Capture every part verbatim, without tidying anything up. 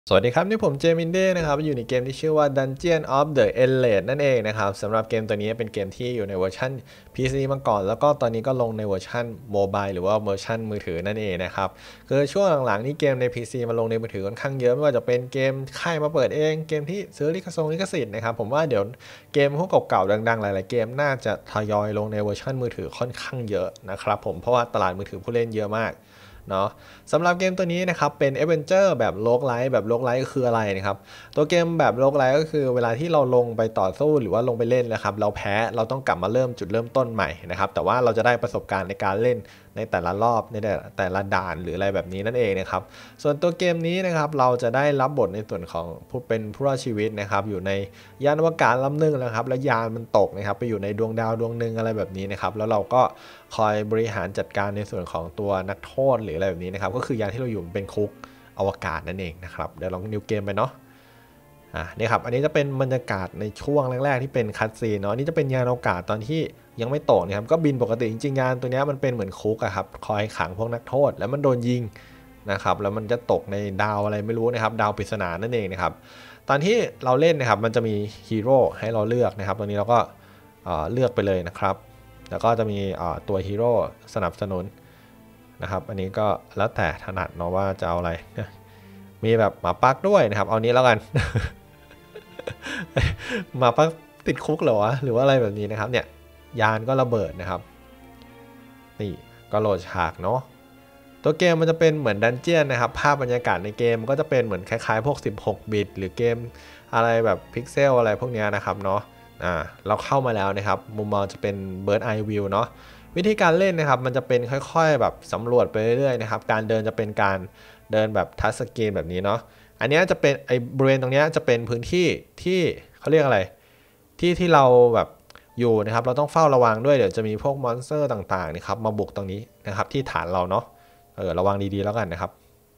สวัสดีครับนี่ผมเจมินเด้นะครับอยู่ในเกมที่ชื่อว่า Dungeon of the Endless นั่นเองนะครับสำหรับเกมตัวนี้เป็นเกมที่อยู่ในเวอร์ชัน พี ซี มาก่อนแล้วก็ตอนนี้ก็ลงในเวอร์ชันโมบายหรือว่าเวอร์ชันมือถือนั่นเองนะครับคือช่วงหลังๆนี้เกมใน พี ซี มาลงในมือถือค่อนข้างเยอะไม่ว่าจะเป็นเกมค่ายมาเปิดเองเกมที่ซื้อลิขสิทธิ์ลิขสิทธิ์นะครับผมว่าเดี๋ยวเกมพวกเก่าๆดังๆหลายๆเกมน่าจะทยอยลงในเวอร์ชันมือถือค่อนข้างเยอะนะครับผมเพราะว่าตลาดมือถือผู้เล่นเยอะมากเนาะสำหรับเกมตัวนี้นะครับเป็น Adventure แบบโลกไลท์แบบโลกไลท์ก็คืออะไรนะครับตัวเกมแบบโลกไลท์ก็คือเวลาที่เราลงไปต่อสู้หรือว่าลงไปเล่นนะครับเราแพ้เราต้องกลับมาเริ่มจุดเริ่มต้นใหม่นะครับแต่ว่าเราจะได้ประสบการณ์ในการเล่นในแต่ละรอบในแต่ละด่านหรืออะไรแบบนี้นั่นเองนะครับส่วนตัวเกมนี้นะครับเราจะได้รับบทในส่วนของผู้เป็นผู้รอดชีวิตนะครับอยู่ในยานอวกาศลำหนึ่งนะครับแล้วยานมันตกนะครับไปอยู่ในดวงดาวดวงหนึ่งอะไรแบบนี้นะครับแล้วเราก็คอยบริหารจัดการในส่วนของตัวนักโทษหรืออะไรแบบนี้นะครับก็คือยานที่เราอยู่เป็นคุกอวกาศนั่นเองนะครับเดี๋ยวลองนิวเกมไปเนาะอ่ะนี่ครับอันนี้จะเป็นบรรยากาศในช่วงแรกๆที่เป็นคัตซีนเนาะนี่จะเป็นยานอวกาศตอนที่ยังไม่ตกนะครับก็บินปกติจริงๆยานตัวนี้มันเป็นเหมือนคุกอะครับคอยขังพวกนักโทษแล้วมันโดนยิงนะครับแล้วมันจะตกในดาวอะไรไม่รู้นะครับดาวปริศนานั่นเองนะครับตอนที่เราเล่นนะครับมันจะมีฮีโร่ให้เราเลือกนะครับตรงนี้เราก็เลือกไปเลยนะครับแล้วก็จะมีตัวฮีโร่สนับสนุนนะครับอันนี้ก็แล้วแต่ถนัดเนาะว่าจะเอาอะไรมีแบบหมาปักด้วยนะครับเอานี้แล้วกัน หมาปักติดคุกเหรอวะหรือว่าอะไรแบบนี้นะครับเนี่ยยานก็ระเบิดนะครับนี่ก็โหลดฉากเนาะตัวเกมมันจะเป็นเหมือนดันเจียนนะครับภาพบรรยากาศในเกมก็จะเป็นเหมือนคล้ายๆพวกสิบหกบิตหรือเกมอะไรแบบพิกเซลอะไรพวกนี้นะครับเนาะอ่าเราเข้ามาแล้วนะครับมุมมองจะเป็น Bird Eye View เนาะวิธีการเล่นนะครับมันจะเป็นค่อยๆแบบสำรวจไปเรื่อยๆนะครับการเดินจะเป็นการเดินแบบทัชสกรีนแบบนี้เนาะอันนี้จะเป็นไอบริเวณตรงนี้จะเป็นพื้นที่ที่เขาเรียกอะไรที่ที่เราแบบอยู่นะครับเราต้องเฝ้าระวังด้วยเดี๋ยวจะมีพวกมอนสเตอร์ต่างๆนะครับมาบุกตรงนี้นะครับที่ฐานเราเนาะเออระวังดีๆแล้วกันนะครับ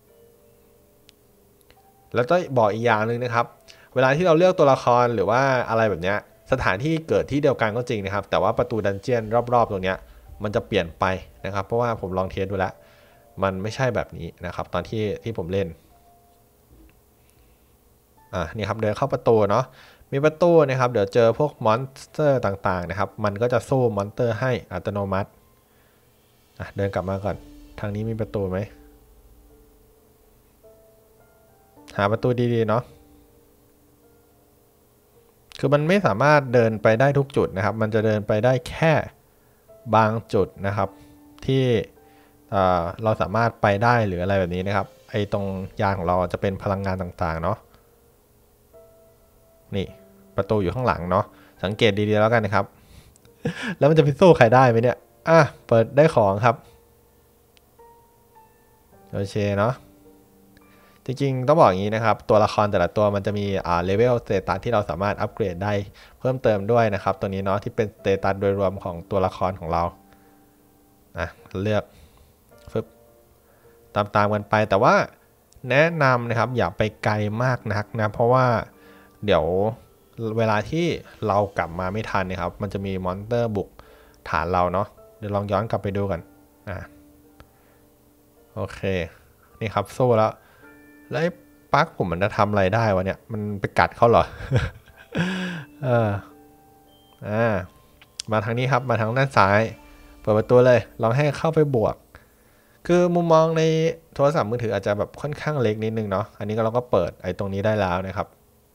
แล้วก็บอกอีกอย่างหนึ่งนะครับเวลาที่เราเลือกตัวละครหรือว่าอะไรแบบเนี้ยสถานที่เกิดที่เดียวกันก็จริงนะครับแต่ว่าประตูดันเจียนรอบๆตรงเนี้ยมันจะเปลี่ยนไปนะครับเพราะว่าผมลองเทสดูแล้วมันไม่ใช่แบบนี้นะครับตอนที่ที่ผมเล่นอ่ะนี่ครับเดินเข้าประตูเนาะมีประตูนะครับเดี๋ยวเจอพวกมอนสเตอร์ต่างๆนะครับมันก็จะสู้มอนสเตอร์ให้อัตโนมัติอ่ะเดินกลับมาก่อนทางนี้มีประตูไหมหาประตูดีๆเนาะคือมันไม่สามารถเดินไปได้ทุกจุดนะครับมันจะเดินไปได้แค่บางจุดนะครับที่เราสามารถไปได้หรืออะไรแบบนี้นะครับไอ้ตรงยานของเราจะเป็นพลังงานต่างๆเนาะนี่ประตูอยู่ข้างหลังเนาะสังเกตดีๆแล้วกันนะครับแล้วมันจะไปสู้ใครได้ไหมเนี่ยอ่ะเปิดได้ของครับโอเคเนาะจริงๆต้องบอกอย่างนี้นะครับตัวละครแต่ละตัวมันจะมีอ่าเลเวลสเตตัสที่เราสามารถอัปเกรดได้เพิ่มเติมด้วยนะครับตัวนี้เนาะที่เป็นสเตตัสโดยรวมของตัวละครของเราอ่ะเลือกฟึบตามๆกันไปแต่ว่าแนะนำนะครับอย่าไปไกลมากนักนะเพราะว่าเดี๋ยวเวลาที่เรากลับมาไม่ทันนะครับมันจะมีมอนสเตอร์บุกฐานเราเนาะเดี๋ยวลองย้อนกลับไปดูกันอ่ะโอเคนี่ครับสู้แล้วแล้วไอ้ปลั๊กผมมันจะทำอะไรได้วะเนี่ยมันไปกัดเขาเหรอ เอออ่ามาทางนี้ครับมาทางด้านซ้ายเปิดประตูเลยลองให้เข้าไปบวกคือมุมมองในโทรศัพท์มือถืออาจจะแบบค่อนข้างเล็กนิดนึงเนาะอันนี้ก็เราก็เปิดไอ้ตรงนี้ได้แล้วนะครับ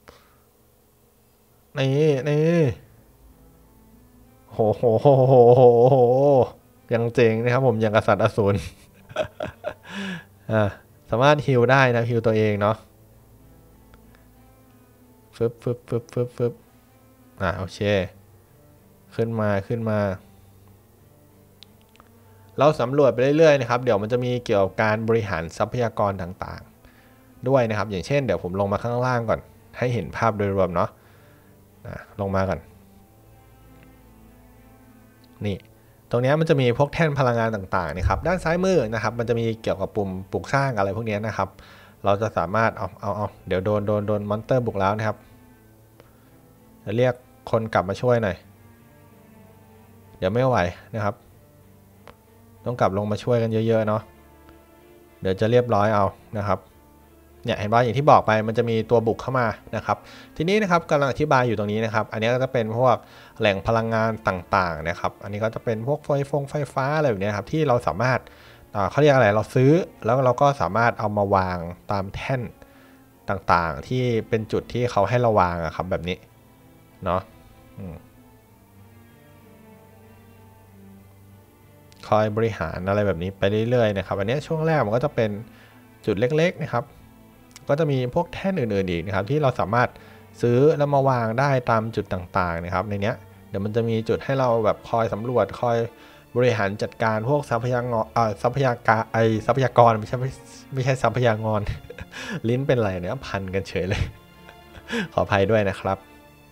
นี่นี่โหโหโหโหโหโหยังเจ๋งนะครับผมยังกษัตริย์อสูรอ่าสามารถฮิลได้นะฮิลตัวเองเนาะฟึบฟึบฟึบฟึบฟึบอ่าโอเคขึ้นมาขึ้นมาเราสำรวจไปเรื่อยๆนะครับเดี๋ยวมันจะมีเกี่ยวกับการบริหารทรัพยากรต่างๆด้วยนะครับอย่างเช่นเดี๋ยวผมลงมาข้างล่างก่อนให้เห็นภาพโดยรวมเนาะลงมาก่อนนี่ตรงนี้มันจะมีพวกแท่นพลังงานต่างๆนะครับด้านซ้ายมือนะครับมันจะมีเกี่ยวกับปุ่มปลูกสร้างอะไรพวกนี้นะครับเราจะสามารถเอาเอาเอาเดี๋ยวโดนโดนโดนมอนสเตอร์บุกแล้วนะครับจะเรียกคนกลับมาช่วยหน่อยเดี๋ยวไม่ไหวนะครับต้องกลับลงมาช่วยกันเยอะๆเนาะเดี๋ยวจะเรียบร้อยเอานะครับเนี่ยเห็นว่าอย่างที่บอกไปมันจะมีตัวบุกเข้ามานะครับทีนี้นะครับกำลังอธิบายอยู่ตรงนี้นะครับอันนี้ก็จะเป็นพวกแหล่งพลังงานต่างๆนะครับอันนี้ก็จะเป็นพวกไฟฟงไฟฟ้าอะไรแบบนี้ครับที่เราสามารถเขาเรียกอะไรเราซื้อแล้วเราก็สามารถเอามาวางตามแท่นต่างๆที่เป็นจุดที่เขาให้เราวางอะครับแบบนี้เนาะคอยบริหารอะไรแบบนี้ไปเรื่อยๆนะครับอันนี้ช่วงแรกมันก็จะเป็นจุดเล็กๆนะครับก็จะมีพวกแท่นอื่นๆอีกนะครับที่เราสามารถซื้อแล้วมาวางได้ตามจุดต่างๆนะครับในนี้เดี๋ยวมันจะมีจุดให้เราแบบคอยสำรวจคอยบริหารจัดการพวกทรัพยากรเอ่อทรัพยากรไอทรัพยากรไม่ใช่ไม่ใช่ทรัพยากร ลิ้นเป็นไรเนี่ยพันกันเฉยเลย ขออภัยด้วยนะครับ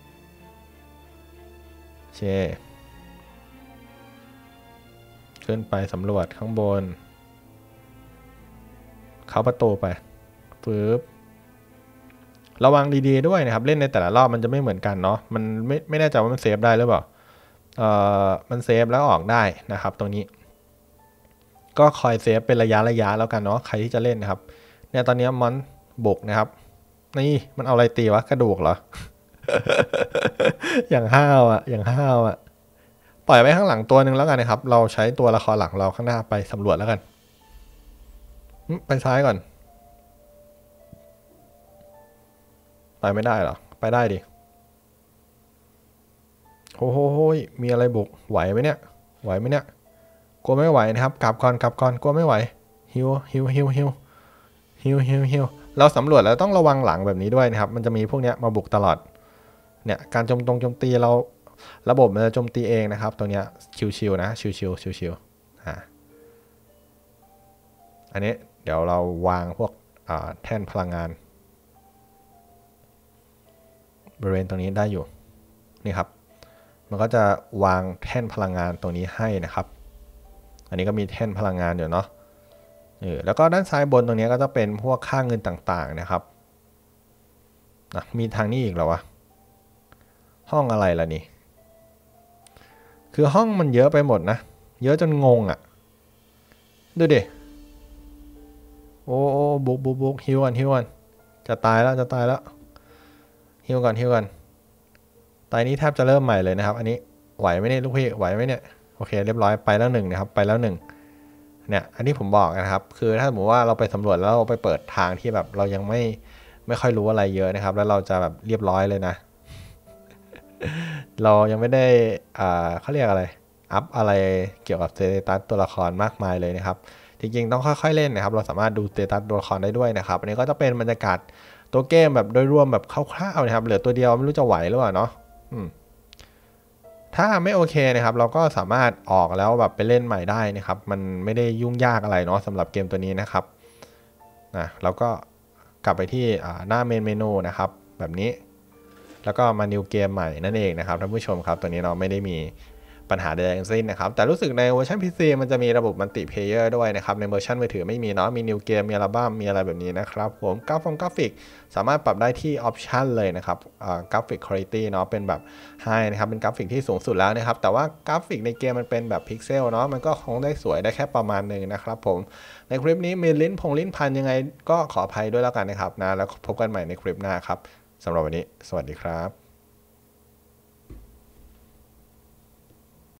เชขึ้นไปสำรวจข้างบนเข้าประตูไปปึ๊บระวังดีๆด้วยนะครับเล่นในแต่ละรอบมันจะไม่เหมือนกันเนาะมันไม่ไม่แน่ใจว่ามันเซฟได้หรือเปล่าเอ่อมันเซฟแล้วออกได้นะครับตรงนี้ก็คอยเซฟเป็นระยะระยะแล้วกันเนาะใครที่จะเล่นนะครับเนี่ยตอนนี้มอนบุกนะครับนี่มันเอาอะไรตีวะกระดูกเหรอ อย่างห้าวอ่ะอย่างห้าวอ่ะปล่อยไว้ข้างหลังตัวหนึ่งแล้วกันนะครับเราใช้ตัวละครหลักเราข้างหน้าไปสำรวจแล้วกันไปซ้ายก่อนไปไม่ได้เหรอไปได้ดิโอ้โหมีอะไรบุกไหวไหมเนี่ยไหวไหมเนี่ยกลัวไม่ไหวนะครับกลับก่อนกลับก่อนกลัวไม่ไหวฮิวฮิวฮิวฮิวฮิวฮิวฮิวเราสำรวจแล้วต้องระวังหลังแบบนี้ด้วยนะครับมันจะมีพวกเนี้ยมาบุกตลอดเนี่ยการโจมตรงโจมตีเราระบบมันจะโจมตีเองนะครับตัวเนี้ยชิวๆนะชิวๆชิวๆอ่าอันนี้เดี๋ยวเราวางพวกแท่นพลังงานบริเวณตรงนี้ได้อยู่นี่ครับมันก็จะวางแท่นพลังงานตรงนี้ให้นะครับอันนี้ก็มีแท่นพลังงานอยู่เนาะเออแล้วก็ด้านซ้ายบนตรงนี้ก็จะเป็นพวกค่าเงินต่างๆนะครับนะมีทางนี้อีกเหรอวะห้องอะไรล่ะนี่คือห้องมันเยอะไปหมดนะเยอะจนงงอ่ะดูดิโอ้โอ้บุกบุกบุกฮิวกันฮิวกันจะตายแล้วจะตายแล้วฮิวก่อนฮิวก่อนตายนี้แทบจะเริ่มใหม่เลยนะครับอันนี้ไหวไหมเนี่ยลูกพี่ไหวไหมเนี่ยโอเคเรียบร้อยไปแล้วหนึ่งนะครับไปแล้วหนึ่งเนี่ยอันนี้ผมบอกนะครับคือถ้าสมมติว่าเราไปสำรวจแล้วเราไปเปิดทางที่แบบเรายังไม่ไม่ค่อยรู้อะไรเยอะนะครับแล้วเราจะแบบเรียบร้อยเลยนะ เรายังไม่ได้อ่าเขาเรียกอะไรอัพอะไรเกี่ยวกับสเตตัสตัวละครมากมายเลยนะครับจริงๆต้องค่อยๆเล่นนะครับเราสามารถดูสเตตัสตัวละครได้ด้วยนะครับอันนี้ก็จะเป็นบรรยากาศตัวเกมแบบโดยรวมแบบคร่าวๆนะครับเหลือตัวเดียวไม่รู้จะไหวหรือเปล่าเนาะถ้าไม่โอเคนะครับเราก็สามารถออกแล้วแบบไปเล่นใหม่ได้นะครับมันไม่ได้ยุ่งยากอะไรเนาะสำหรับเกมตัวนี้นะครับนะเราก็กลับไปที่หน้าเมนเมนูนะครับแบบนี้แล้วก็มา new เกมใหม่นั่นเองนะครับท่านผู้ชมครับตัวนี้เราไม่ได้มีปัญหาใดๆทั้งสิ้นนะครับแต่รู้สึกในเวอร์ชัน พี ซี มันจะมีระบบมัลติเพลเยอร์ด้วยนะครับในเวอร์ชันมือถือไม่มีเนาะมี new เกมมีอัลบั้มมีอะไรแบบนี้นะครับผมกราฟงกราฟิกสามารถปรับได้ที่ออปชันเลยนะครับกราฟิกคุณภาพเนาะเป็นแบบไฮนะครับเป็นกราฟิกที่สูงสุดแล้วนะครับแต่ว่ากราฟิกในเกมมันเป็นแบบพิกเซลเนาะมันก็คงได้สวยได้แค่ประมาณหนึ่งนะครับผมในคลิปนี้มีลิ้นพงลิ้นพันยังไงก็ขออภัยด้วยแล้วกันนะครับนะแล้วพบกันใหม่ในคลิปหน้าครับสำหรับวันนี้สวัสดีครับ